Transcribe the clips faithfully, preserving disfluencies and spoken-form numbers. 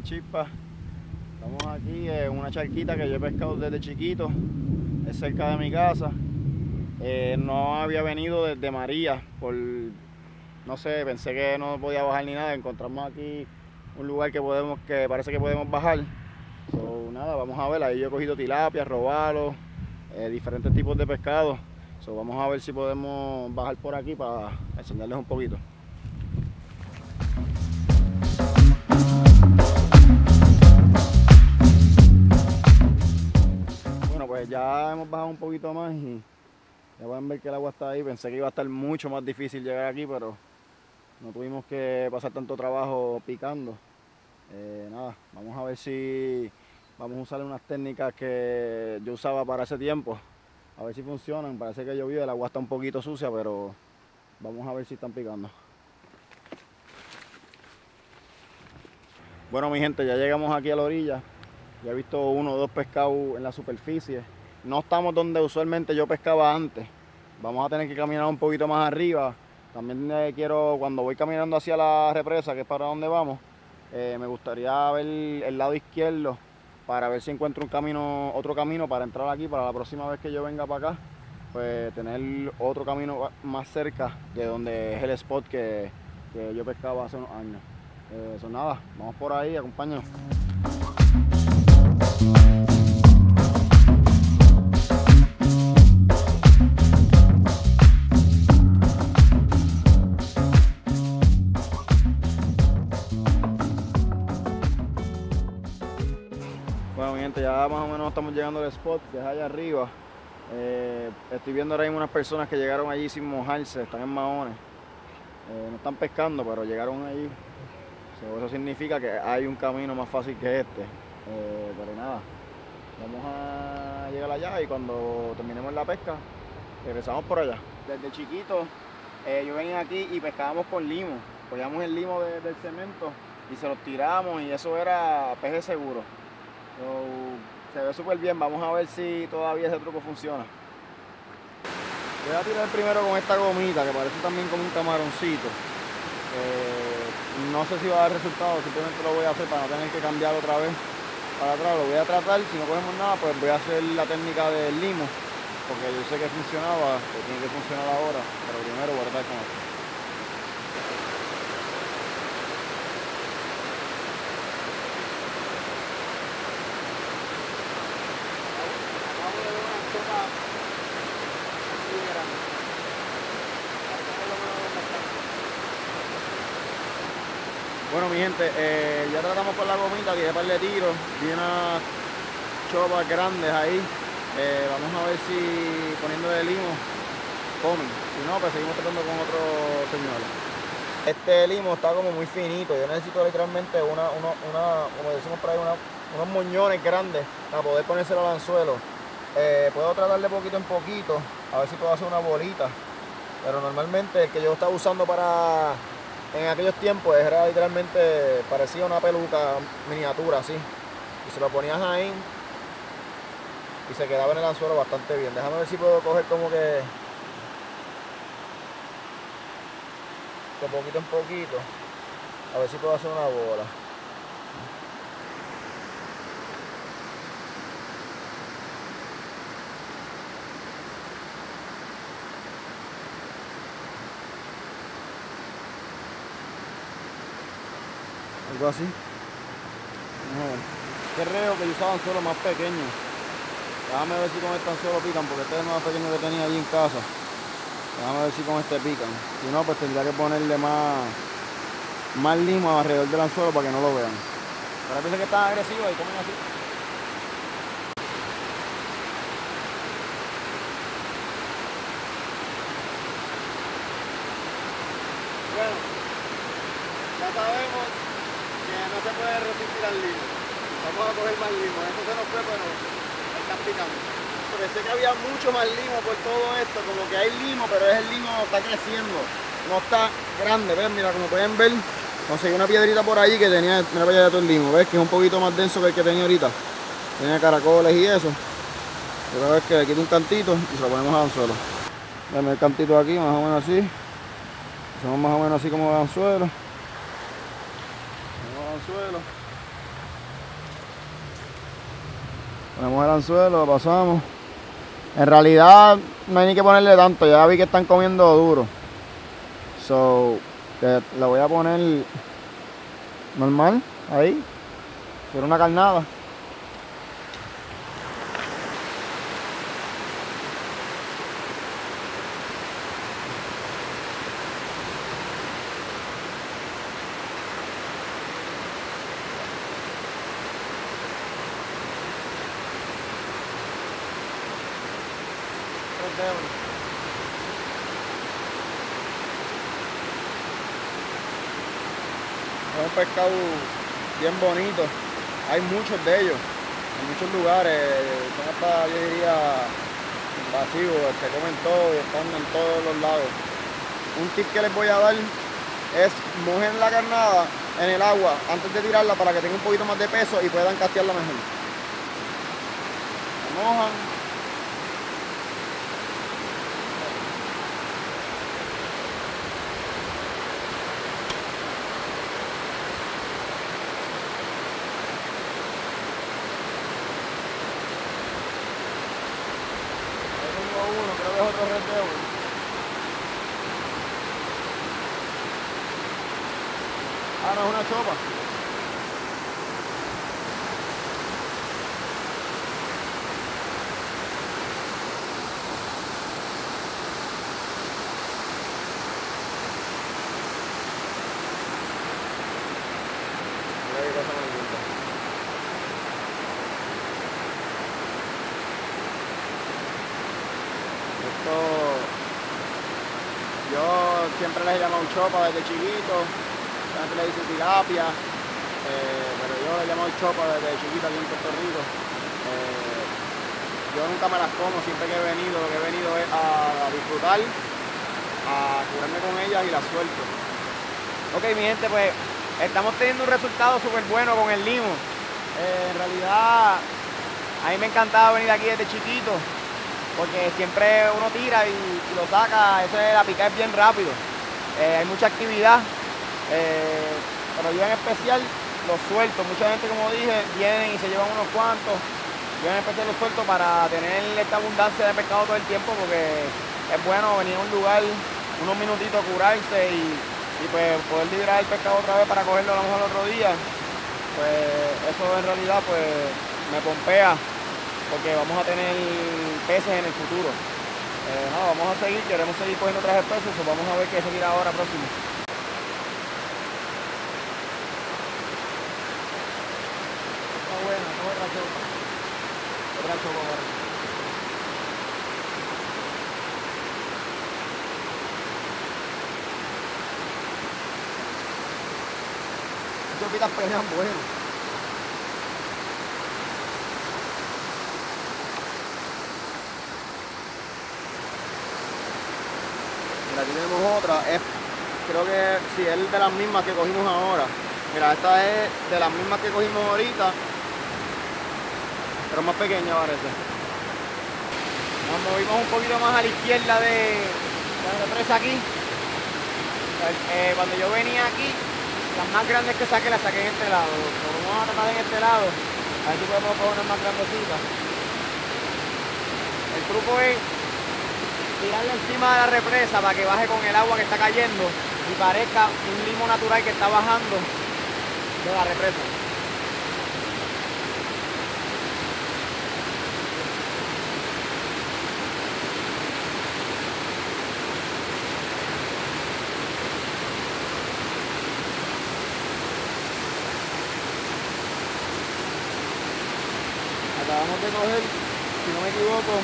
Chispas. Estamos aquí en una charquita que yo he pescado desde chiquito, es cerca de mi casa. Eh, no había venido desde María, por, no sé, pensé que no podía bajar ni nada. Encontramos aquí un lugar que podemos, que parece que podemos bajar. So, nada, vamos a ver, ahí yo he cogido tilapia, robalo, eh, diferentes tipos de pescado. So, vamos a ver si podemos bajar por aquí para enseñarles un poquito. Bueno, pues ya hemos bajado un poquito más y ya pueden ver que el agua está ahí. Pensé que iba a estar mucho más difícil llegar aquí, pero no tuvimos que pasar tanto trabajo picando. Eh, nada, vamos a ver si vamos a usar unas técnicas que yo usaba para ese tiempo, a ver si funcionan. Parece que llovió, el agua está un poquito sucia, pero vamos a ver si están picando. Bueno, mi gente, ya llegamos aquí a la orilla. Ya he visto uno o dos pescados en la superficie. No estamos donde usualmente yo pescaba antes. Vamos a tener que caminar un poquito más arriba. También eh, quiero, cuando voy caminando hacia la represa, que es para donde vamos, eh, me gustaría ver el lado izquierdo para ver si encuentro un camino, otro camino para entrar aquí, para la próxima vez que yo venga para acá, pues tener otro camino más cerca de donde es el spot que, que yo pescaba hace unos años. Eh, eso nada, vamos por ahí, acompáñanos. Bueno, mi gente, ya más o menos estamos llegando al spot, que es allá arriba. Eh, estoy viendo ahora mismo unas personas que llegaron allí sin mojarse, están en mahones. Eh, no están pescando, pero llegaron allí. So, eso significa que hay un camino más fácil que este. Eh, pero nada, vamos a llegar allá y cuando terminemos la pesca, regresamos por allá. Desde chiquito eh, yo venía aquí y pescábamos con limo. Cogíamos el limo de, del cemento y se los tiramos y eso era peje seguro. So, se ve súper bien, vamos a ver si todavía ese truco funciona. Voy a tirar primero con esta gomita que parece también como un camaroncito. Eh, no sé si va a dar resultado, simplemente lo voy a hacer para no tener que cambiar otra vez para atrás. Lo voy a tratar, si no cogemos nada pues voy a hacer la técnica del limo, porque yo sé que funcionaba, que tiene que funcionar ahora, pero primero voy a tratar con esto. Bueno, mi gente, eh, ya tratamos con la gomita, tiré par de tiros, vi unas chopas grandes ahí. Eh, vamos a ver si poniendo de limo comen. Si no, pues seguimos tratando con otros señores. Este limo está como muy finito. Yo necesito literalmente una, una, una como decimos por ahí, una, unos moñones grandes para poder ponérselo al anzuelo. Eh, puedo tratar de poquito en poquito, a ver si puedo hacer una bolita. Pero normalmente el que yo estaba usando para en aquellos tiempos era literalmente parecía una peluca miniatura así. Y se lo ponías ahí y se quedaba en el anzuelo bastante bien. Déjame ver si puedo coger como que de poquito en poquito, a ver si puedo hacer una bola. Algo así. Vamos a ver. Este reo que yo usaba anzuelo más pequeño. Déjame ver si con este anzuelo pican, porque este es el más pequeño que tenía allí en casa. Déjame ver si con este pican. Si no, pues tendría que ponerle más, más limo alrededor del anzuelo para que no lo vean. Pero piensa que están agresivos y comen así. Bueno, ya sabemos que no se puede resistir al limo. Vamos a coger más limo. Eso se nos fue, pero están picando. Pensé que había mucho más limo por todo esto, como que hay limo, pero es el limo no está creciendo, no está grande. ¿Ves? Mira, como pueden ver, conseguí una piedrita por allí que tenía, mira para allá todo el limo, ¿ves? Que es un poquito más denso que el que tenía ahorita. Tenía caracoles y eso. Pero ves que le quito un cantito y se lo ponemos al anzuelo. Dame el cantito aquí, más o menos así. Hacemos más o menos así como el anzuelo. Ponemos el anzuelo. Ponemos el anzuelo, lo pasamos. En realidad no hay ni que ponerle tanto, ya vi que están comiendo duro. So, le, le voy a poner normal, ahí. Quiero una carnada. Es un pescado bien bonito, hay muchos de ellos, en muchos lugares, son hasta, yo diría, invasivos, se comen todo y están en todos los lados. Un tip que les voy a dar es mojen la carnada en el agua antes de tirarla para que tenga un poquito más de peso y puedan castearla mejor. La mojan. Uno, creo que es otro Red Devil. Ah, no, es una chopa. Mira qué cosa más linda. Esto, yo siempre les he llamado chopa desde chiquito, siempre le dice tilapia, eh, pero yo le he llamado chopa desde chiquito aquí en Puerto Rico. Eh, yo nunca me las como, siempre que he venido, lo que he venido es a disfrutar, a curarme con ellas y las suelto. Ok, mi gente, pues estamos teniendo un resultado súper bueno con el limo. Eh, en realidad, a mí me encantaba venir aquí desde chiquito, porque siempre uno tira y, y lo saca, eso es, la pica es bien rápido. Eh, hay mucha actividad, eh, pero yo en especial los suelto. Mucha gente, como dije, vienen y se llevan unos cuantos. Yo en especial los suelto para tener esta abundancia de pescado todo el tiempo, porque es bueno venir a un lugar, unos minutitos, curarse y, y pues poder liberar el pescado otra vez para cogerlo a lo mejor el otro día. Pues eso en realidad pues me pompea, porque vamos a tener peces en el futuro. Eh, no, vamos a seguir, queremos seguir cogiendo otras especies, pues vamos a ver qué seguir ahora próximo. Está buena, no otra chopa. Otra chopa ahora. Las chopitas pelean bueno. Aquí tenemos otra, es, creo que sí, es de las mismas que cogimos ahora. Mira, esta es de las mismas que cogimos ahorita, pero más pequeña parece. Nos movimos un poquito más a la izquierda de, de la represa aquí. Eh, cuando yo venía aquí, las más grandes que saqué las saqué en este lado. Pero vamos a tratar en este lado, a ver si podemos coger unas más grandecitas. El truco es tirarle encima de la represa para que baje con el agua que está cayendo y parezca un limo natural que está bajando de la represa. Acabamos de coger, si no me equivoco,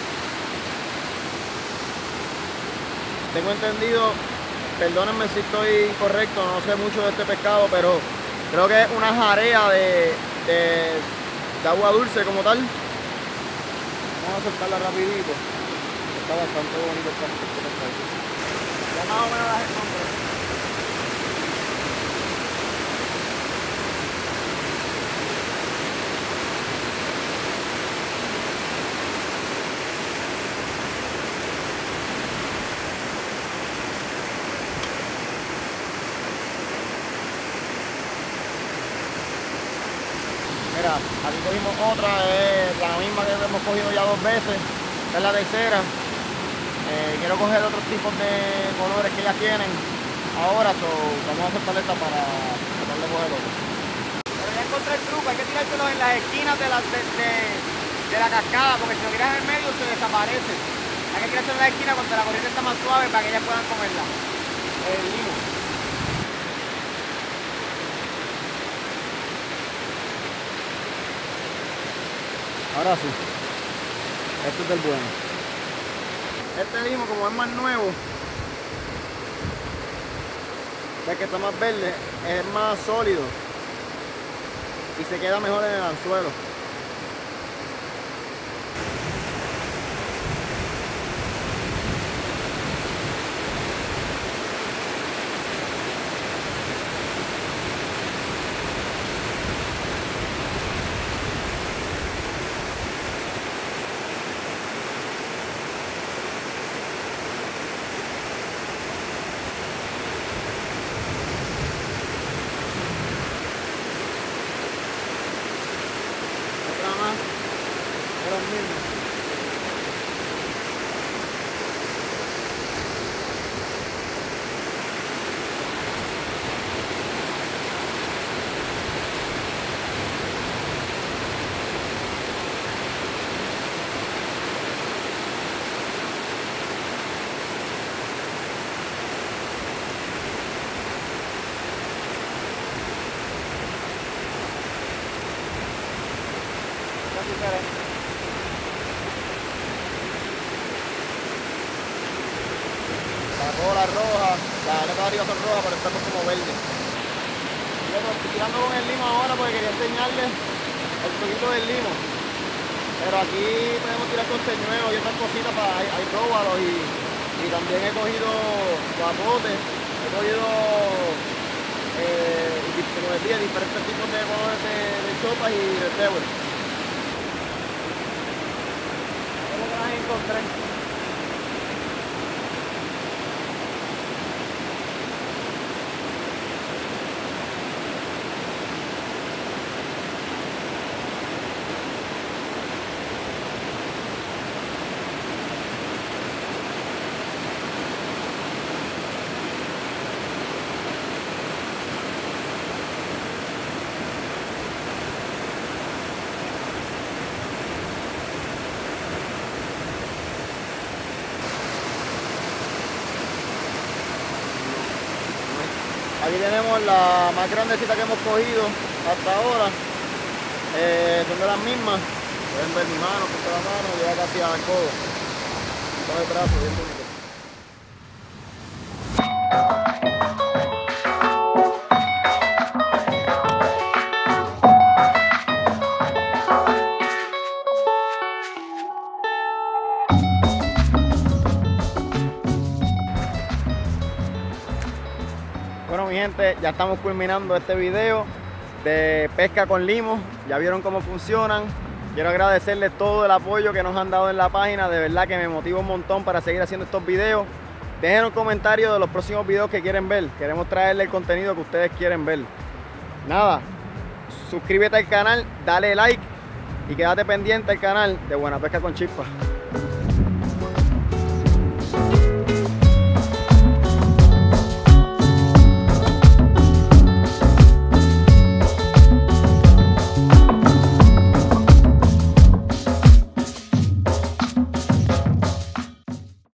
tengo entendido, perdónenme si estoy incorrecto, no sé mucho de este pescado, pero creo que es una jarea de, de, de agua dulce como tal. Vamos a soltarla rapidito. Está bastante bonito este pescado. Ya más o menos las encontré. Mira, mira, aquí cogimos otra, es la misma que hemos cogido ya dos veces, esta es la tercera. Eh, quiero coger otros tipos de colores que ya tienen ahora, so vamos a soltar esta para tratar de coger otro. Pero ya encontré el truco, hay que tirárselos en las esquinas de la, de, de, de la cascada, porque si lo tiras en el medio se desaparece. Hay que tirarse en la esquina cuando la corriente está más suave para que ellas puedan comerla. El limo. Ahora sí, este es del bueno. Este limo, como es más nuevo, ves que está más verde, es más sólido y se queda mejor en el anzuelo. De los mismos. Casi diferente. La cola roja, las aletas de arriba son rojas, pero estamos como verde. Yo estoy tirando con el limo ahora porque quería enseñarles el truquito del limo. Pero aquí podemos tirar con señuelos y otras cositas para hay, hay róbalos y, y también he cogido guapotes, he cogido eh, como decía, diferentes tipos de colores de, de chopas y de table. Es lo que las encontré. Aquí tenemos la más grandecita que hemos cogido hasta ahora, eh, son de las mismas. Pueden ver mi mano, punta la mano, llega casi al codo. Todo el brazo, bien bonito. Bueno, mi gente, ya estamos culminando este video de pesca con limos. Ya vieron cómo funcionan. Quiero agradecerles todo el apoyo que nos han dado en la página. De verdad que me motiva un montón para seguir haciendo estos videos. Dejen un comentario de los próximos videos que quieren ver. Queremos traerles el contenido que ustedes quieren ver. Nada, suscríbete al canal, dale like y quédate pendiente al canal de Buena Pesca con Chispa.